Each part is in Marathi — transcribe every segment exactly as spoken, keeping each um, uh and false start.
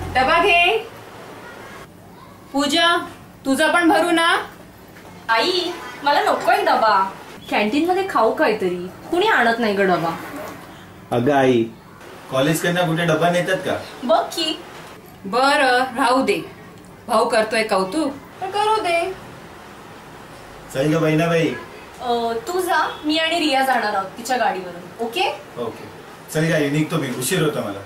डबा घे. पूजा तुझा पण भरू ना. आई मला नकोय डबा. कॅन्टीन मध्ये खाऊ काहीतरी. कुणी आणत नाही ग डबा. अगं आई कॉलेज कडनं कुठे डबा नेतात का? बघ की. बर राहू दे. भाऊ करतोय कौतुक तर करू दे. चल ग बहिणाबाई. तू जा. मी आणि रिया जाणार आहोत तिच्या गाडीवरून. ओके ओके चल ग निघतो मी. उशीर होतो मला.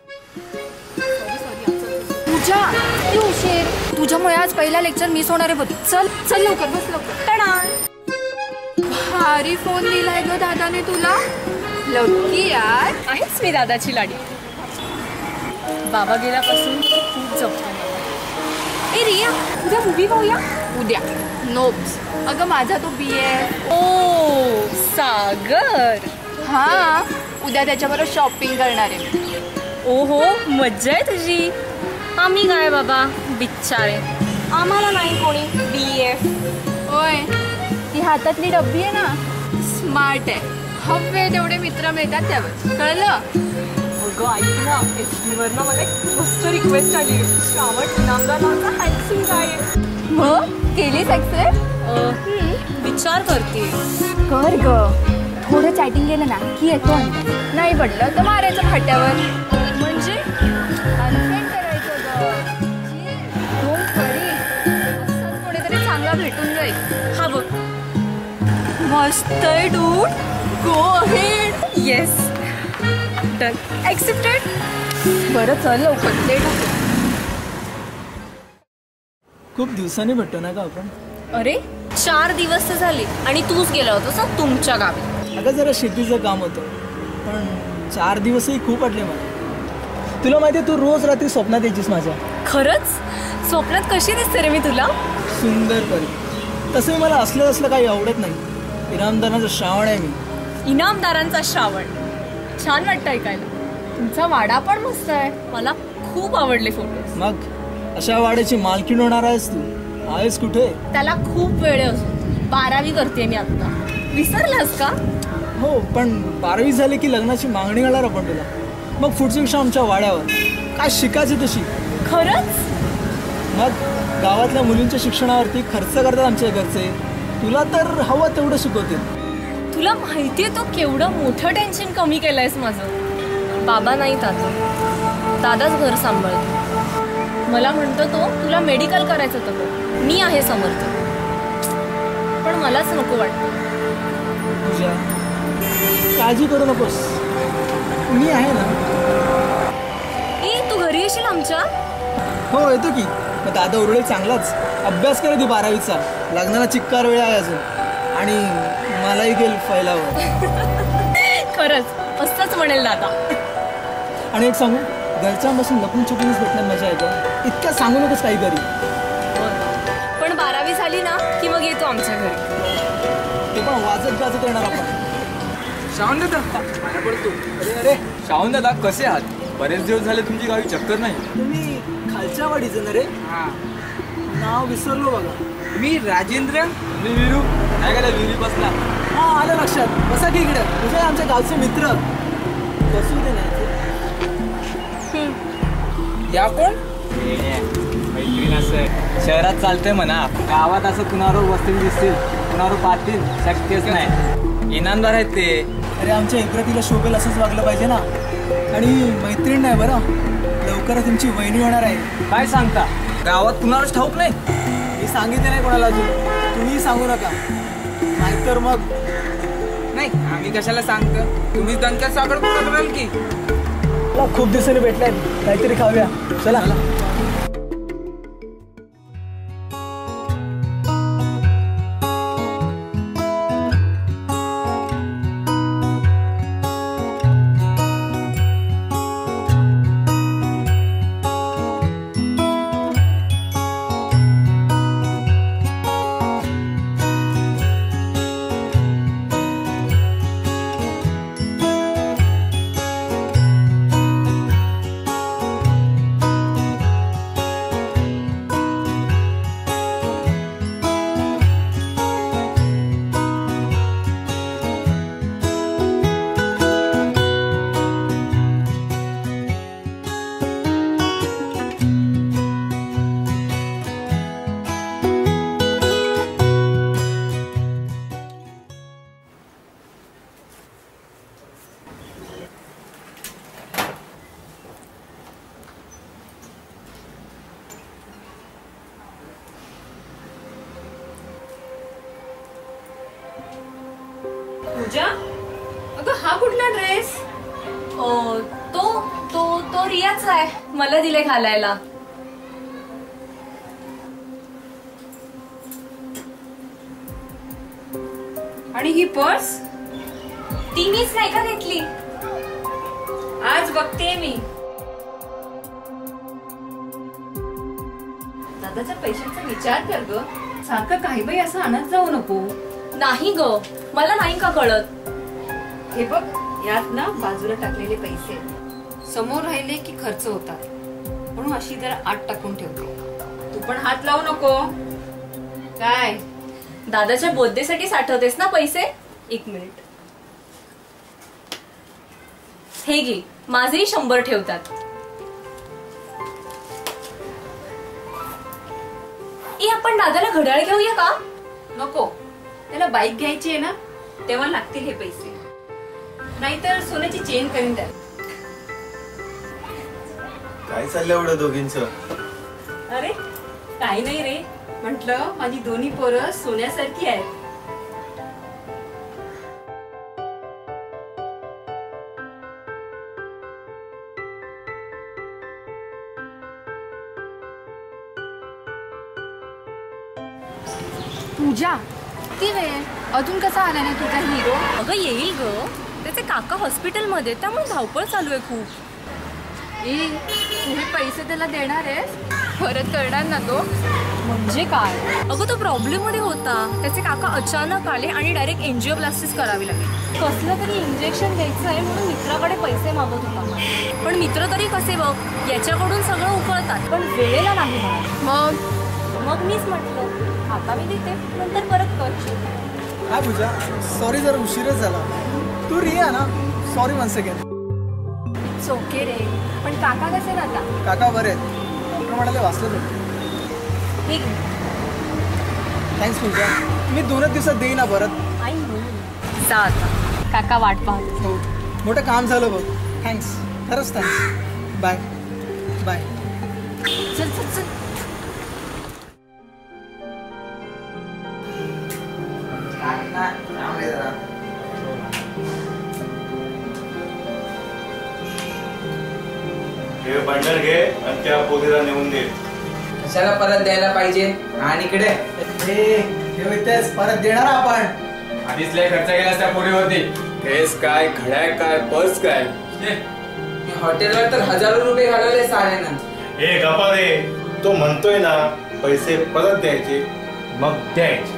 पूजा किती उशीर. तुझ्यामुळे आज पहिला लेक्चर मिस होणार आहे बघ. चल चल लवकर बस लवकर. टणा भारी फोन दिलाय ग दादाने तुला. लवकी यार. आहेच मी दादाची लाडी. बाबा गेल्यापासून खूप जपतो. ए रिया उद्या मूवी पाहूया. उद्या नोप्स. अगं माझा तो बी आहे. ओ सागर. हा उद्या त्याच्याबरोबर शॉपिंग करणार आहे. ओहो मज्जा आहे तुझी. आम्ही काय बाबा बिचारे. आम्हाला नाही कोणी बी एफ. होय ती हातातली डब्बी आहे ना स्मार्ट आहे. हवे तेवढे मित्र मिळतात त्यावर. कळलं. अगं ऐक ना एस टी वर ना मला एक मस्त रिक्वेस्ट आली. श्रावण इनामदारांचा हॅन्डसम आहे. मग केलीस ॲक्सेप्ट. विचार करते. कर ग. थोडं चॅटिंग केलं ना की येतो. नाही पडलं तर मारायचं फाट्यावर. म्हणजे अनफ्रेंड करायचं ग. Don't worry. असंच कोणीतरी चांगला भेटून जाईल. हा बघ मस्त आहे dude. Go ahead. Yes done. Accepted. बरं चल लवकर लेट होतो. खूप दिवसांनी भेटतो ना का आपण. अरे चार दिवस झाले आणि तूच गेला होतास ना तुमच्या गावी. अगं जरा शेतीचं काम होतं पण चार दिवसही खूप वाटले मला. तुला माहिती आहे तू रोज रात्री स्वप्नात यायचीस माझ्या. खरंच स्वप्नात कशी दिसते रे मी तुला. सुंदर परी. तसंही मला असलं असलं काही आवडत नाही. इनामदारांचा श्रावण आहे मी. इनामदारांचा श्रावण. छान वाटतं ऐकायला. तुमचा वाडा पण मस्त आहे. मला खूप आवडले फोटो. मग अशा वाड्याची मालकीण होणार आहेस तू. आहेस कुठे. त्याला खूप वेळ असतो. बारावी करते मी आता. विसरलास का. हो पण बारावी झाली की लग्नाची मागणी घालणार आपण तुला. मग पुढच्या दिवशी आमच्या वाड्यावर काय शिकायचं तशी. खरंच. मग गावातल्या मुलींच्या शिक्षणावरती खर्च करतात आमच्या घरचे. तुला तर हवं तेवढं शिकवतील. तुला माहितीये तो केवढं मोठं टेन्शन कमी केलंयस माझं. बाबा नाही आता. दादाच घर सांभाळतो. मला म्हणतो तो तुला मेडिकल करायचं होतं. मी आहे समर्थ. पण मलाच नको वाटतं. तुझ्या काळजी करू नकोस. मी आहे ना. ए तू घरी येशील आमच्या. हो येतो की. मग दादा उरळे चांगलाच अभ्यास करे ती बारावीचा. लग्नाला चिक्कार वेळ आहे अजून. आणि मलाही गेल फैलावर. खरंच असंच म्हणेल दादा. आणि एक सांगू घरच्यांपासून लपून छुपूनच भेटण्यात मजा येते. इतक्या सांगू नकोस काही घरी. पण बारावी झाली ना की मग येतो आमच्या घरी. ते पण वाजत गाजत येणार आपण. श्रावण दादा पाया पडतो. अरे अरे श्रावण दादा कसे आहात. बरेच दिवस झाले तुमची गावी चक्कर नाही. तुम्ही खालच्या वाडीचं ना रे. हां नाव विसरलो बघा. मी राजेंद्र. मी विरू. काय गेला विहिरी बसला. हा आलं लक्षात. बसा की इकडे. तुझे आमचे गावचे मित्र. बसू दे नाही. या कोण मैत्रीण. असं शहरात चालतंय म्हणा. गावात असं कुणावर वस्ती दिसतील कुणावर पाहतील शक्यच नाही. इनामदार आहेत ते. अरे आमच्या इकडे शोभेल असंच वागलं पाहिजे ना. आणि मैत्रीण नाही बरं. लवकरच तुमची वहिनी होणार आहे. काय सांगता. गावात कुणालाच ठाऊक नाही. मी सांगितलं नाही कोणाला अजून. तुम्ही सांगू नका नाहीतर मग. नाही आम्ही कशाला सांगतो. तुम्ही दणक्यात साखर कराल की. मला खूप दिवसांनी भेटलाय. काहीतरी खाऊया. चला. पूजा, अगं हा कुठला ड्रेस? ओ, तो तो तो रियाचा आहे, मला दिले घालायला. आणि ही पर्स? ती मीच नाही का घेतली? आज बघते मी. दादाच्या पैशांचा विचार कर ग. सारखं काही बाई असं आणत जाऊ नको. नाही ग, मला नाही का कळत. हे बघ, यात ना बाजूला टाकलेले पैसे समोर राहिले की खर्च होतात, म्हणून अशी जरा आत टाकून ठेवते. तू पण हात लावू नको. काय दादाच्या बर्थडे साठी साठवतेस ना पैसे? एक मिनिट, हे घे. माझेही शंभर ठेवतात. ए, आपण दादाला घड्याळ घेऊया का? नको, त्याला बाईक घ्यायची आहे ना, तेव्हा लागतील हे पैसे. नाहीतर सोन्याची चेन करीन त्यात. काय चाललंय एवढं दोघींचं? अरे काही नाही रे, म्हंटल माझी दोन्ही पोरं सोन्यासारखी आहेत. पूजा, किती वेळ? अजून कसा आला नाही तुझा हिरो? अगं येईल ग, त्याचे काका हॉस्पिटल मध्ये, त्यामुळे धावपळ चालू आहे खूप. ए, तू हे पैसे त्याला देणार आहेस? परत करणार ना तो? म्हणजे काय? अगं तो प्रॉब्लेम मध्ये होता, त्याचे काका अचानक आले आणि डायरेक्ट एन्जिओप्लास्टिस करावी लागली. कसलं तरी इंजेक्शन द्यायचं आहे म्हणून मित्राकडे पैसे मागत होता. पण मित्र तरी कसे बघ, याच्याकडून सगळं उकळतात पण वेळेला नाही म्हणत. मग मग मीच म्हटलं आता मी देते, नंतर परत कर. हा पूजा, सॉरी जरा उशीरच झाला. तू रिया ना? Sorry once again. It's okay रे. पण काका कसे राहता? काका बरे आहेत, डॉक्टर म्हणाले वाचले होते. ठीक आहे, थँक्स पूजा. मी दोनच दिवसात देईन ना परत. आई जा आता, काका वाट पाहतो. हो, मोठं काम झालं बघ. थँक्स, खरंच थँक्स. Bye bye. चल चल चल. हे बंडल घे आणि त्या पोरीला नेऊन दे. कशाला परत द्यायला पाहिजे? आणि इकडे हे परत देणार आपण. आधीच लय खर्च केला त्या पोरीवरती. केस काय, घड्याळ काय, पर्स काय. हॉटेलवर तर हजारो रुपये घालवले साऱ्यानं. हे गप्पा रे, तो म्हणतोय ना पैसे परत द्यायचे, मग द्यायचे.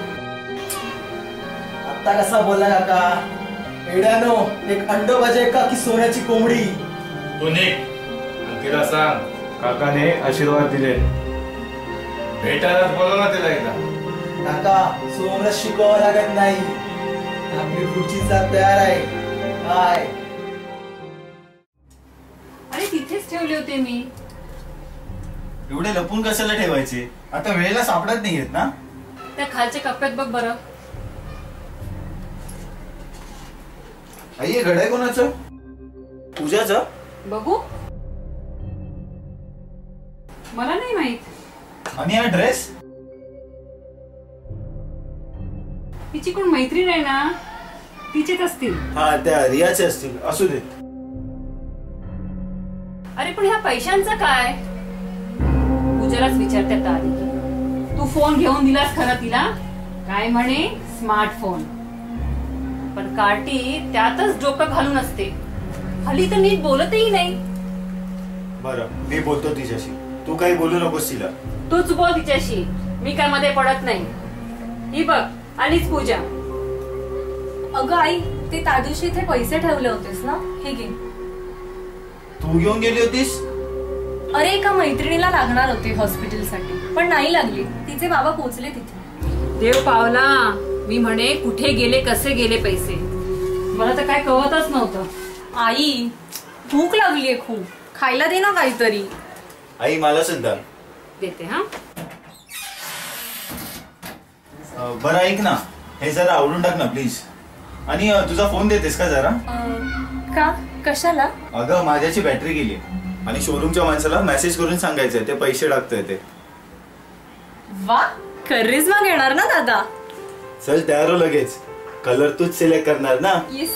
आता कसा बोलला काका? एड्यानो, एक अंड पाहिजे का की सोन्याची कोंबडी? तू निघ, तिला सांग काकाने आशीर्वाद दिले. भेटायला बोलव ना तिला एकदा. काका, सोनं शिकावं लागत नाही, आपली पुढची जात तयार आहे. काय? अरे तिथेच ठेवले होते मी. एवढे लपून कशाला ठेवायचे? आता वेळेला सापडत नाहीयेत ना. त्या खालच्या कप्प्यात बघ बरं. आई, हे घड्याळ कोणाचं? पूजाचं? बघू, मला नाही माहित. आणि हा ड्रेस? तिची कोण मैत्रीण आहे ना, तिचेच असतील. हा, त्या रियाचे असतील. असू दे. अरे पण ह्या पैशांचं काय? पूजालाच विचारतात आधी. तू फोन घेऊन दिलास खरं तिला? काय म्हणे? स्मार्टफोन. पण कार्टी त्यातच डोकं घालून असते. हल्ली तर नीट बोलतही नाही. बरं, मी बोलतो तिच्याशी, तू काही बोलू नकोस तिला. तूच बोल तिच्याशी, मी काय मध्ये पडत नाही. ही बघ, आलीच पूजा. अगं आई, ते त्या दिवशी इथे पैसे ठेवले होतेस ना, हे घे. तू घेऊन गेली होतीस? अरे एका मैत्रिणीला लागणार होते हॉस्पिटलसाठी, पण नाही लागली. तिचे बाबा पोहोचले तिथे. देव पावला. मी म्हणे कुठे गेले, कसे गेले पैसे, मला तर काय कळतच नव्हतं. आई, भूक लागलीये खूप, खायला दे ना काहीतरी. आई, मला सुद्धा देते. हा, बरं ऐक ना, हे जरा आवडून टाक ना प्लीज. आणि तुझा फोन देतेस का जरा? का? कशाला? अगं, माझ्याची बॅटरी गेली आणि शोरूमच्या माणसाला मेसेज करून सांगायचंय ते पैसे टाकतोय ते. वा, करिश्मा घेणार ना दादा. चल तयार हो लगेच, कलर तूच सिलेक्ट करणार ना? येस.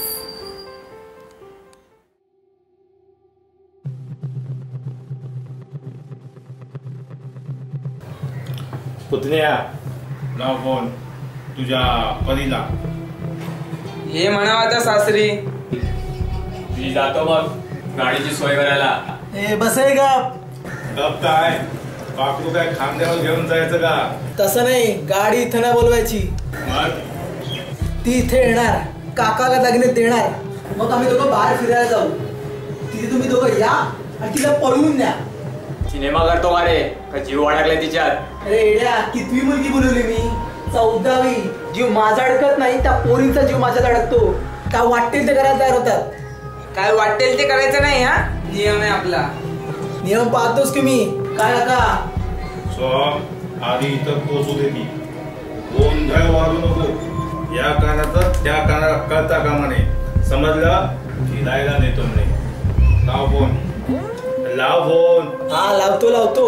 पुतण्या लाव फोन तुझ्या परीला. हे म्हणावा त्या सासरी. मी जातो मग गाडीची सोय करायला. ए बस आहे का? गप काय पाकरू काय खांद्यावर घेऊन जायचं का? तसं नाही, गाडी इथं नाही बोलवायची. मग ती इथे येणार, काकाला दागिने देणार, मग आम्ही दोघं बाहेर फिरायला जाऊ. तिथे तुम्ही दोघं या आणि तिला पळवून द्या. सिनेमा करतो का रे? का जीव अडकलाय तिच्यात? अरे एड्या, कितवी मुलगी बोलवली मी? चौदावी. जीव माझा अडकत नाही, त्या पोरींचा जीव माझ्यात अडकतो. काय वाटेल ते करायला तयार होतात. काय वाटेल ते करायचं नाही. हा नियम आहे आपला. नियम पाहतोस की मी. काय काका? सो आधी इथं पोचू दे की. गोंधळ वाजू नको. या कानाचं त्या कानाला कळता कामा नये. समजलं? फिरायला नेतो म्हणे. लाव फोन, लाव फोन. हा लावतो लावतो.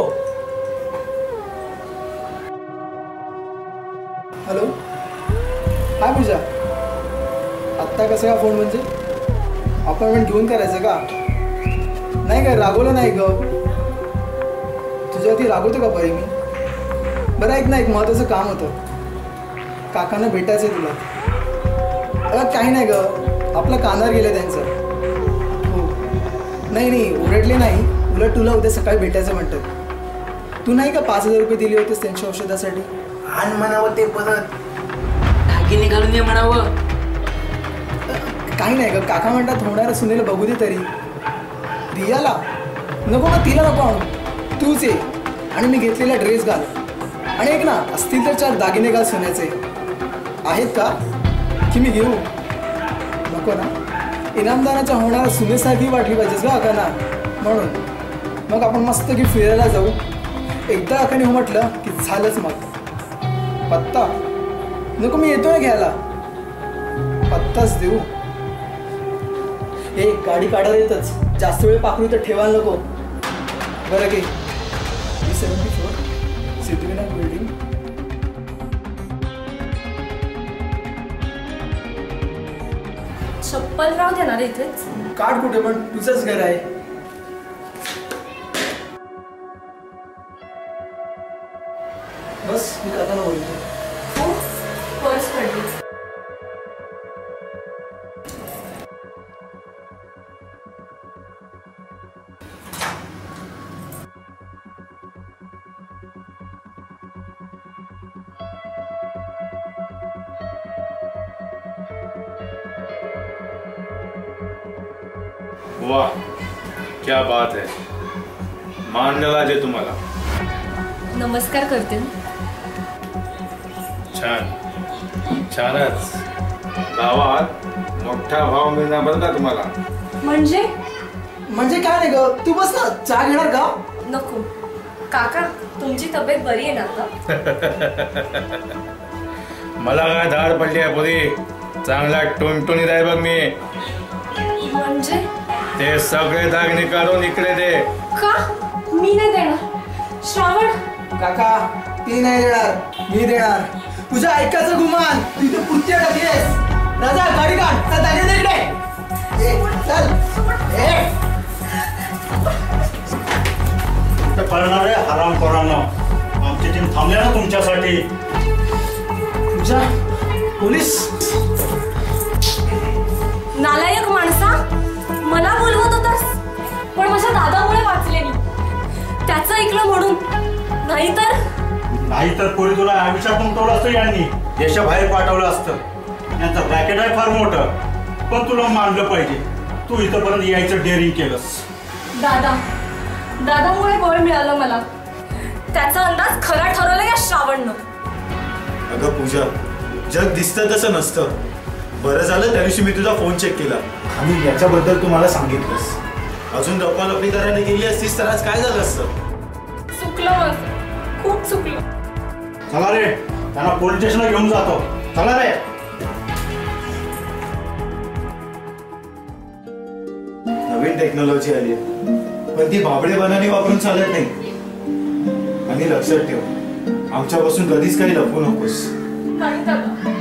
Hello, hi Pooja. आत्ता कसं का फोन? म्हणजे अपॉइंटमेंट घेऊन करायचं का? नाही काय रागवलं नाही ग. तुझ्यावरती रागवतो का परी मी? बरं ऐक ना, एक महत्त्वाचं काम होतं. काकांना भेटायचं आहे तुला. अगं काही नाही ग, आपलं कानावर गेलं त्यांचं. हो नाही नाही ओरडले नाही, उलट तुला उद्या सकाळी भेटायचं म्हणतात. तू नाही का पाच हजार रुपये दिले होतेस त्यांच्या औषधासाठी? आण म्हणावं ते परत. दागिने घालून ये म्हणावं. काही नाही ग, काका म्हणतात होणाऱ्या सुनेला बघू दे तरी. रियाला नको ना, तिला नको आणू, तूच ये आणि मी घेतलेला ड्रेस घाल. आणि एक ना, असतील तर चार दागिने घाल सोन्याचे. आहेत का की मी घेऊ? नको ना, इनामदाराच्या होणाऱ्या सुनेसारखी वाटली पाहिजेस का काकांना, म्हणून. मग आपण मस्त की फिरायला जाऊ. एकदा काकाने हो म्हटलं की झालंच. मग पत्ता नको, मी येतोय घ्यायला. पत्ताच देऊ. हे गाडी काढायला येतच, जास्त वेळ पाखरू तर ठेवायला नको. बरं की B seventy four Siddhivinayak building. चप्पल राहू देणार इथेच. काढ कुठे, पण तुझंच घर आहे. बस मी काकांना बोलतो. हो, पर्स पडली. वाह क्या बात है. मानलेला जे तुम्हाला. नमस्कार करते. छान छानच. गावात मोठा भाव मिळणार बरं का तुम्हाला. म्हणजे म्हणजे काय नाही ग, तू बस ना, चहा घेणार का? नको काका, तुमची तब्येत बरी आहे ना आता? मला काय धाड पडली आहे पुरी. चांगला टुणटुणीत आहे बघ मी. म्हणजे ते सगळे दागिने काढून इकडे दे. का? मी नाही देणार. श्रावण काका, ती नाही देणार, मी देणार. तुझ्या ऐकायचं गुमान. तू इथे पुढच्या टाकलीस. राजा गाडी काढ, चल दागिने दे इकडे. ए, चल. ए ते पळणारे हराम खोरांनो, आमची टीम थांबल्या ना तुमच्यासाठी. तुझ्या पोलीस नालायक माणसा, मला बोलवत होतास, पण माझ्या दादामुळे वाचले मी. त्याचं ऐकलं म्हणून. नाहीतर नाहीतर पोरी तुला आयुष्यात गुंतवलं असतं यांनी, देशाबाहेर पाठवलं असतं. यांचं ब्रॅकेट आहे फार मोठं, पण तुला मानलं पाहिजे. तू इथंपर्यंत यायचं डेअरिंग केलंस. दादा दादामुळे बळ मिळालं मला. त्याचा अंदाज खरा ठरवला या श्रावणनं. अगं पूजा, जग दिसतं तसं नसतं. बरं झालं त्या दिवशी मी तुझा फोन चेक केला आणि याच्याबद्दल तू मला सांगितलंस. अजून लपवालपवी करायला गेली असतीस तर आज काय झालं असतं? चुकलं माझं, खूप चुकलं. चला रे, त्यांना पोलीस स्टेशनला घेऊन जातो. चला रे. नवीन टेक्नॉलॉजी आली, पण ती भाबडेपणाने वापरून चालत नाही. आणि लक्षात ठेव, आमच्यापासून कधीच काही लपवू नकोस. नाही दादा,